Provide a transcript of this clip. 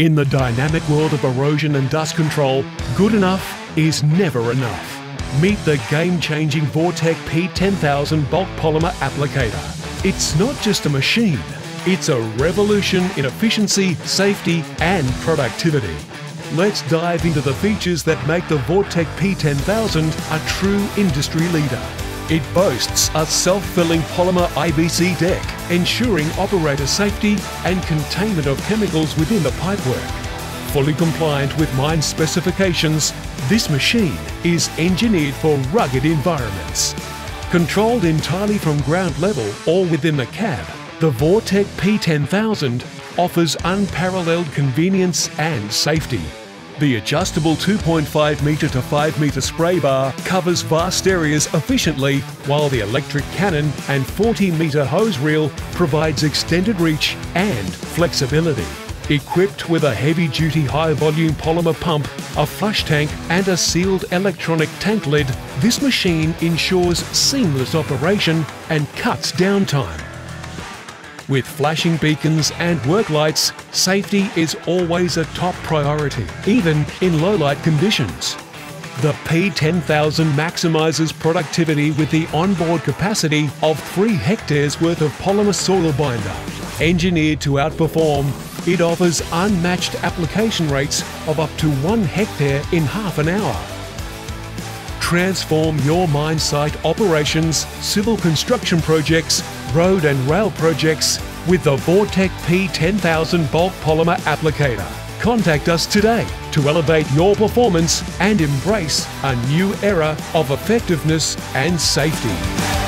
In the dynamic world of erosion and dust control, good enough is never enough. Meet the game-changing VORTEC P1000 bulk polymer applicator. It's not just a machine, it's a revolution in efficiency, safety and productivity. Let's dive into the features that make the VORTEC P1000 a true industry leader. It boasts a self-filling polymer IBC deck, ensuring operator safety and containment of chemicals within the pipework. Fully compliant with mine specifications, this machine is engineered for rugged environments. Controlled entirely from ground level or within the cab, the VORTEC P1000 offers unparalleled convenience and safety. The adjustable 2.5 metre to 5 metre spray bar covers vast areas efficiently, while the electric cannon and 40 metre hose reel provides extended reach and flexibility. Equipped with a heavy-duty high-volume polymer pump, a flush tank and a sealed electronic tank lid, this machine ensures seamless operation and cuts downtime. With flashing beacons and work lights, safety is always a top priority, even in low-light conditions. The P1000 maximises productivity with the onboard capacity of 3 hectares worth of polymer soil binder. Engineered to outperform, it offers unmatched application rates of up to 1 hectare in half an hour. Transform your mine site operations, civil construction projects, road and rail projects with the VORTEC P1000 bulk polymer applicator. Contact us today to elevate your performance and embrace a new era of effectiveness and safety.